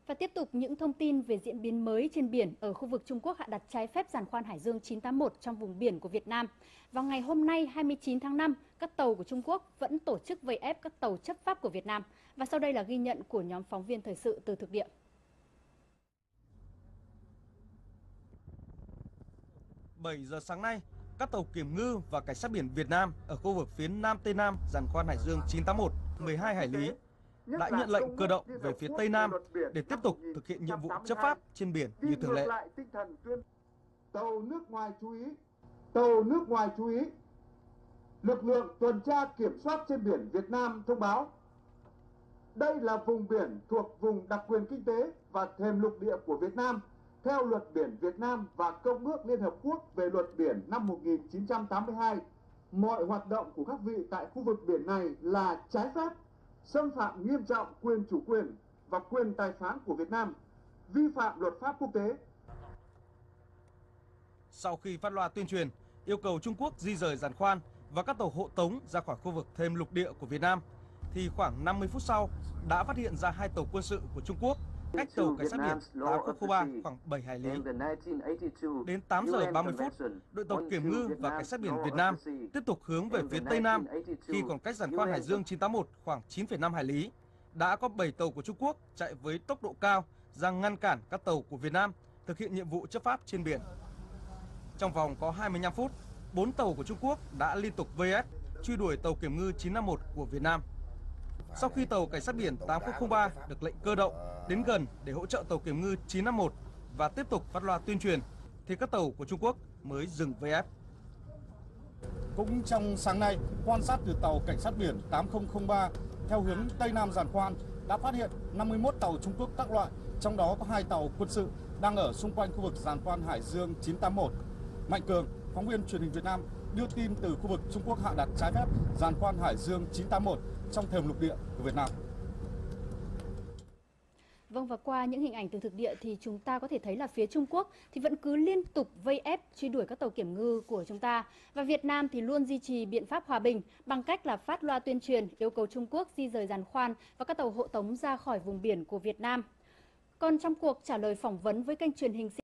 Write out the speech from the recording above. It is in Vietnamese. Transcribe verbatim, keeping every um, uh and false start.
Và tiếp tục những thông tin về diễn biến mới trên biển ở khu vực Trung Quốc hạ đặt trái phép giàn khoan Hải Dương chín tám mốt trong vùng biển của Việt Nam. Vào ngày hôm nay hai mươi chín tháng năm, các tàu của Trung Quốc vẫn tổ chức vây ép các tàu chấp pháp của Việt Nam. Và sau đây là ghi nhận của nhóm phóng viên thời sự từ thực địa. bảy giờ sáng nay, các tàu kiểm ngư và cảnh sát biển Việt Nam ở khu vực phía Nam Tây Nam giàn khoan Hải Dương chín tám mốt, mười hai hải lý đã nhận lệnh cơ động về phía Tây Nam để tiếp tục thực hiện nhiệm vụ chấp pháp trên biển như thường lệ. Tàu nước ngoài chú ý, tàu nước ngoài chú ý, lực lượng tuần tra kiểm soát trên biển Việt Nam thông báo, đây là vùng biển thuộc vùng đặc quyền kinh tế và thềm lục địa của Việt Nam theo luật biển Việt Nam và Công ước Liên Hợp Quốc về luật biển năm một nghìn chín trăm tám mươi hai. Mọi hoạt động của các vị tại khu vực biển này là trái phép, xâm phạm nghiêm trọng quyền chủ quyền và quyền tài phán của Việt Nam, vi phạm luật pháp quốc tế. Sau khi phát loa tuyên truyền yêu cầu Trung Quốc di rời giàn khoan và các tàu hộ tống ra khỏi khu vực thềm lục địa của Việt Nam, thì khoảng năm mươi phút sau đã phát hiện ra hai tàu quân sự của Trung Quốc cách tàu cảnh sát biển tám không ba khoảng bảy hải lý. Đến tám giờ ba mươi phút, đội tàu kiểm ngư và cảnh sát biển Việt Nam tiếp tục hướng về phía Tây Nam khi còn cách giàn khoan Hải Dương chín tám mốt khoảng chín phẩy năm hải lý. Đã có bảy tàu của Trung Quốc chạy với tốc độ cao ra ngăn cản các tàu của Việt Nam thực hiện nhiệm vụ chấp pháp trên biển. Trong vòng có hai mươi lăm phút, bốn tàu của Trung Quốc đã liên tục vây ép, truy đuổi tàu kiểm ngư chín năm mốt của Việt Nam. Sau khi tàu cảnh sát biển tám không ba được lệnh cơ động đến gần để hỗ trợ tàu kiểm ngư chín năm mốt và tiếp tục phát loa tuyên truyền, thì các tàu của Trung Quốc mới dừng vây ép. Cũng trong sáng nay, quan sát từ tàu cảnh sát biển tám không ba theo hướng Tây Nam giàn khoan đã phát hiện năm mươi mốt tàu Trung Quốc các loại, trong đó có hai tàu quân sự đang ở xung quanh khu vực giàn khoan Hải Dương chín tám mốt. Mạnh Cường, phóng viên truyền hình Việt Nam đưa tin từ khu vực Trung Quốc hạ đặt trái phép giàn khoan Hải Dương chín tám mốt trong thềm lục địa của Việt Nam. Vâng, và qua những hình ảnh từ thực địa thì chúng ta có thể thấy là phía Trung Quốc thì vẫn cứ liên tục vây ép truy đuổi các tàu kiểm ngư của chúng ta. Và Việt Nam thì luôn duy trì biện pháp hòa bình bằng cách là phát loa tuyên truyền yêu cầu Trung Quốc di rời giàn khoan và các tàu hộ tống ra khỏi vùng biển của Việt Nam. Còn trong cuộc trả lời phỏng vấn với kênh truyền hình